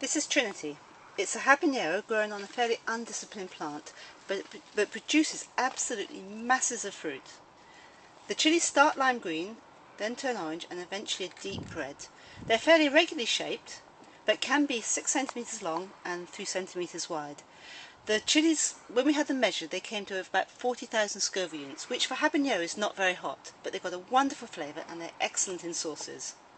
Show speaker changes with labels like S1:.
S1: This is Trinity. It's a habanero grown on a fairly undisciplined plant, but produces absolutely masses of fruit. The chilies start lime green, then turn orange, and eventually a deep red. They're fairly regularly shaped, but can be 6 centimetres long and 3 centimetres wide. The chilies, when we had them measured, they came to about 40,000 Scoville units, which for habanero is not very hot, but they've got a wonderful flavour and they're excellent in sauces.